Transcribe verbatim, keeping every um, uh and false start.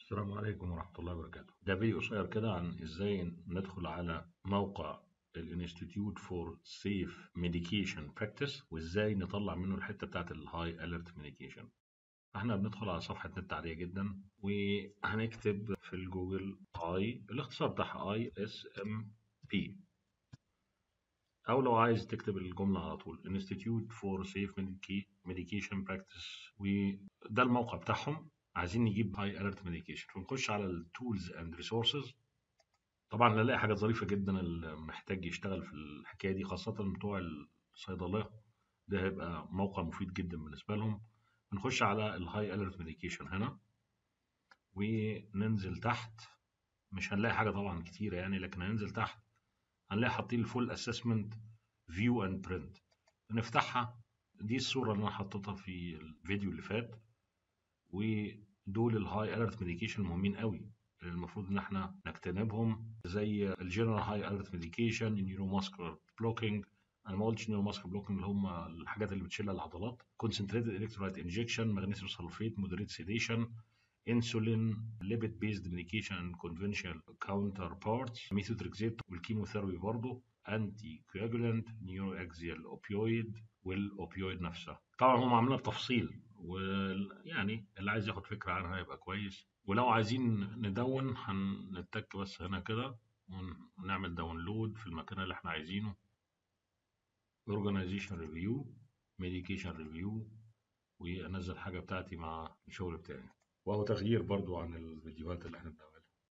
السلام عليكم ورحمة الله وبركاته. ده فيديو قصير كده عن ازاي ندخل على موقع الانستيتيوت فور سيف ميديكيشن براكتس وازاي نطلع منه الحتة بتاعت الهاي اليرت ميديكيشن. احنا بندخل على صفحة نت عادية جدا وهنكتب في الجوجل اي الاختصار بتاعها اي اس ام بي، او لو عايز تكتب الجملة على طول انستيتيوت فور سيف ميديكيشن براكتس، وده الموقع بتاعهم. عايزين نجيب هاي اليرت ميديكيشن فنخش على التولز اند ريسورسز. طبعا نلاقي حاجات ظريفه جدا اللي محتاج يشتغل في الحكايه دي خاصه بتوع الصيدليه، ده هيبقى موقع مفيد جدا بالنسبه لهم. بنخش على الهاي اليرت ميديكيشن هنا وننزل تحت. مش هنلاقي حاجه طبعا كتيره يعني، لكن هننزل تحت هنلاقي حاطين الفول اسسمنت فيو اند برنت. نفتحها. دي الصوره اللي انا حطيتها في الفيديو اللي فات، ودول الهاي اليرت ميديكيشن مهمين قوي اللي المفروض ان احنا نجتنبهم، زي الجنرال هاي اليرت ميديكيشن، النيورو ماسكولار بلوكينج. انا ما قلتش نيورو ماسكولار بلوكينج اللي هم الحاجات اللي بتشيل العضلات، كونسنتريتد الكترولايت انجكشن، مغنيسيوم سلفيت، مودريت سيديشن، انسولين، ليبيد بيزد ميديكيشن، كونفنشال كاونتر بارتس، ميثوتريكسيت، والكيموثيرابي برضه، انتي كواجولانت، نيورو اكزيال اوبيويد، والاوبيويد نفسها. طبعا هم عاملينها بتفصيل، ويعني اللي عايز ياخد فكرة عنها يبقى كويس. ولو عايزين ندون هنتك بس هنا كده ونعمل داونلود في المكان اللي احنا عايزينه. organization review، medication review، وانزل حاجة بتاعتي مع الشغل بتاعي، وهو تغيير برضو عن الفيديوهات اللي احنا بنعملها.